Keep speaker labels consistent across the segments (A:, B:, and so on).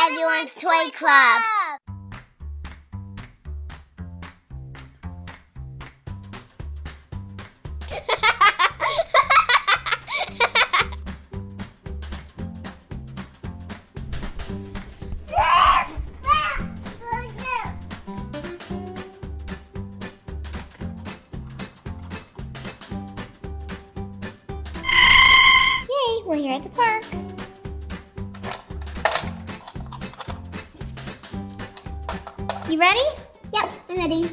A: Everyone's Toy Club.
B: Yay, we're here at the park. You ready?
A: Yep, I'm ready.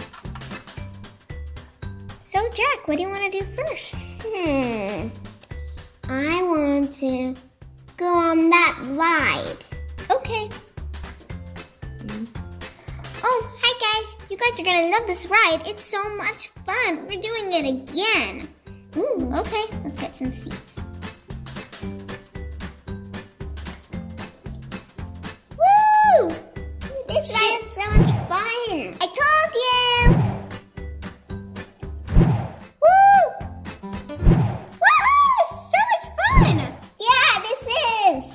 B: So, Jack, what do you want to do first?
A: I want to go on that ride.
B: Okay. Oh, hi guys. You guys are going to love this ride. It's so much fun. We're doing it again. Ooh, okay. Let's get some seats.
A: Woo! This ride is so much fun.
B: I told you.
A: Woo!
B: Woohoo! So much fun.
A: Yeah, this is.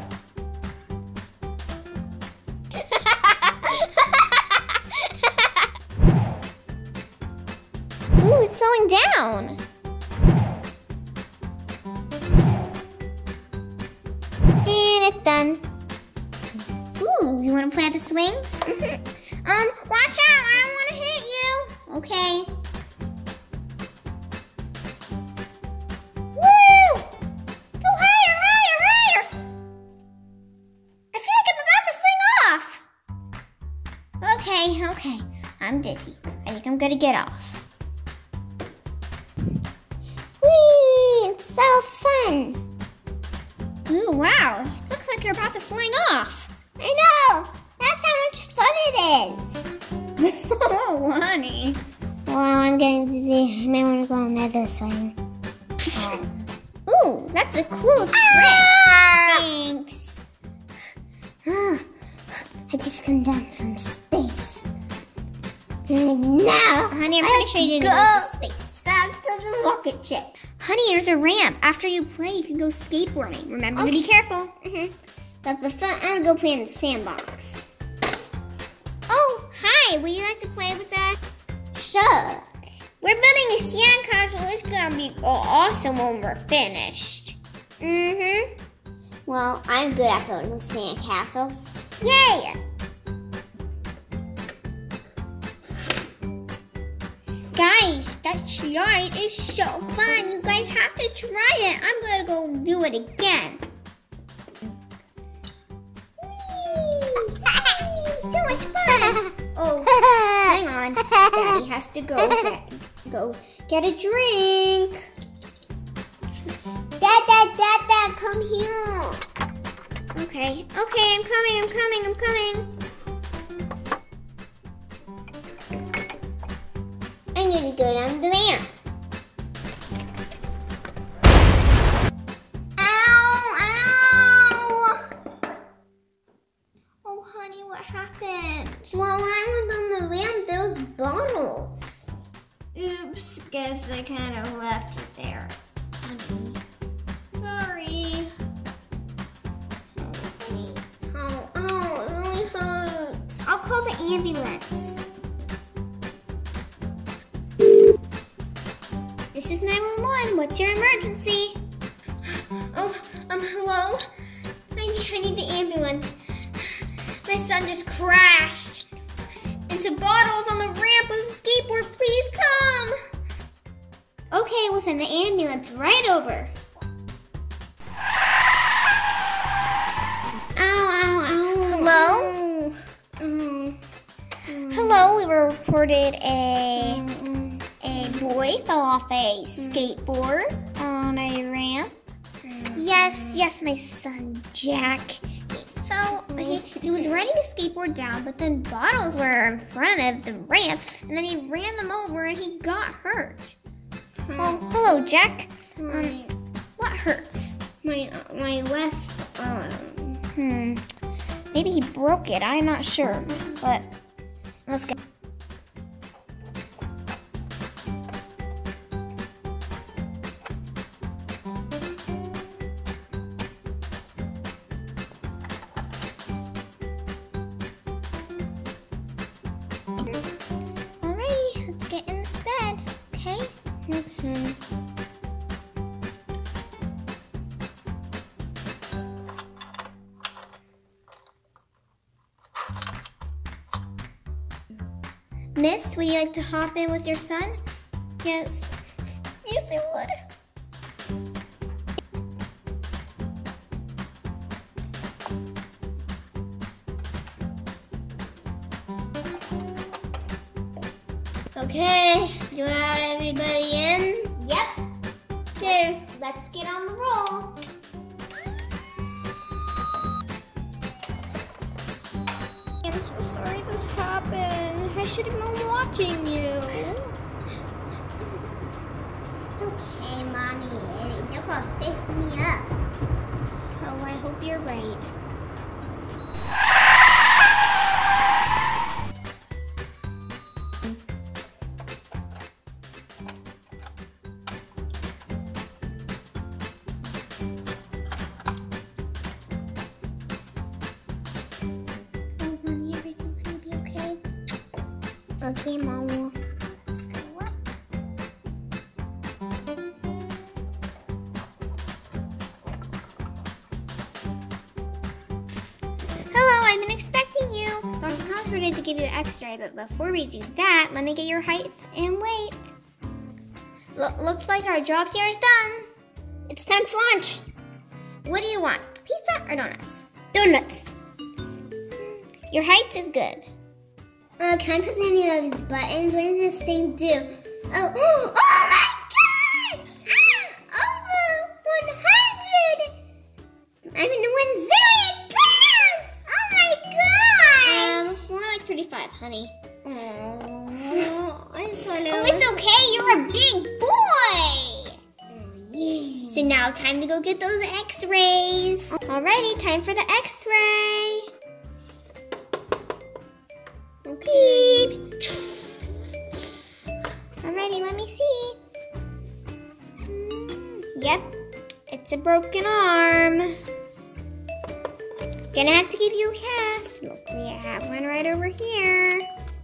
B: Ooh, it's slowing down. And it's done. Ooh, you want to play at the swings? Watch out, I don't want to hit you. Okay. Woo! Go higher, higher, higher. I feel like I'm about to fling off. Okay. I'm dizzy. I think I'm gonna get off.
A: Whee! It's so fun.
B: Ooh, wow. It looks like you're about to fling off.
A: I know. That's how much fun it is.
B: Oh, honey.
A: Well, I'm getting dizzy. I may want to go on another swing.
B: Ooh, that's a cool trick. Thanks.
A: I just come down from space. And now,
B: Honey, I'm pretty sure you didn't go to space.
A: Back to the rocket ship.
B: Honey, there's a ramp. After you play, you can go skateboarding. Remember to be careful.
A: But before, I'm gonna go play in the sandbox.
B: Oh, hi. Would you like to play with that?
A: Sure.
B: We're building a sandcastle. It's gonna be awesome when we're finished.
A: Well, I'm good at building sandcastles.
B: Yay! Guys, that slide is so fun. You guys have to try it. I'm gonna go do it again. Whee! So much fun. Oh, hang on. Daddy has to go get a drink.
A: Dad, come here.
B: Okay, I'm coming.
A: I'm gonna go down the ramp. Ow!
B: Oh, honey, what happened?
A: Well, when I went on the ramp, there was bottles.
B: Oops, guess I kind of left it there. Honey, sorry.
A: Oh, it really hurts.
B: I'll call the ambulance. This is 911. What's your emergency? Oh, hello? I need the ambulance. My son just crashed into bottles on the ramp with a skateboard. Please come. Okay, we'll send the ambulance right over. Hello? Hello, we were reported a boy fell off a skateboard on a ramp. Yes, my son Jack. He was riding a skateboard down, but then bottles were in front of the ramp, and then he ran them over and he got hurt. Oh, hello, Jack. What hurts?
A: My left arm.
B: Maybe he broke it. I'm not sure, but let's go. Miss, would you like to hop in with your son? Yes. Yes, I would.
A: Okay, do I have everybody in?
B: Yep.
A: Okay.
B: Let's get on the roll. I'm so sorry this happened. I should have been watching you.
A: It's okay, Mommy. You're gonna fix me up.
B: Oh, I hope you're right.
A: Okay, Mama.
B: Let's go up. Hello, I've been expecting you. Dr. Crawford did to give you an x-ray, but before we do that, let me get your height and weight. Looks like our job here is done. It's time for lunch. What do you want, pizza or donuts?
A: Donuts.
B: Your height is good.
A: Can I press any of these buttons? What does this thing do? Oh, oh my God! I'm over 100! I'm in 1 zillion pounds! Oh my gosh!
B: More like 35, honey.
A: Oh, I thought it
B: Oh,
A: was...
B: it's okay. You're a big boy.
A: Yeah.
B: So now time to go get those x-rays. Alrighty, time for the x-ray. Beep. Alrighty, let me see. Yep, it's a broken arm. Gonna have to give you a cast. Luckily, I have one right over here.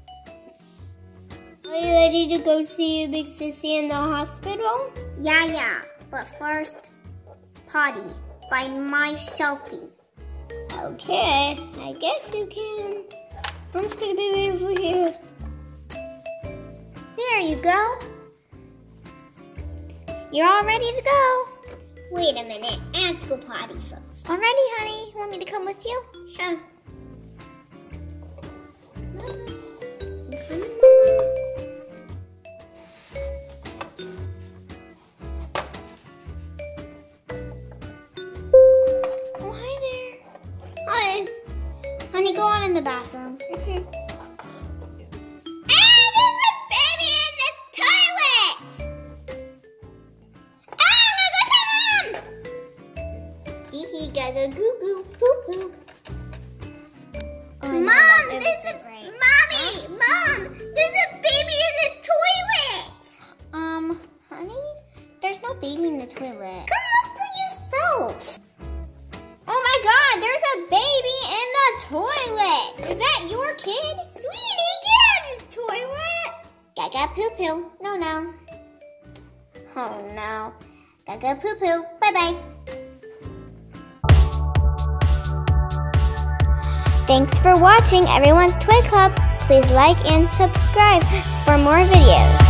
A: Are you ready to go see your big sissy in the hospital?
B: Yeah. But first, potty by my selfie.
A: Okay, I guess you can. I'm just gonna be right over here.
B: There you go. You're all ready to go.
A: Wait a minute, I have to go potty first.
B: Alrighty, honey. Want me to come with you?
A: Sure.
B: Oh, hi there.
A: Hi.
B: Honey, go on in the bathroom.
A: Okay.
B: Gaga goo goo poo poo.
A: Mom, there's a mommy. Mom, there's a baby in the toilet.
B: Honey, there's no baby in the toilet.
A: Come look for yourself.
B: Oh my God, there's a baby in the toilet. Is that your kid?
A: Sweetie, get out of the toilet.
B: Gaga poo poo. No. Oh no. Gaga poo poo. Bye bye. Thanks for watching Everyone's Toy Club. Please like and subscribe for more videos.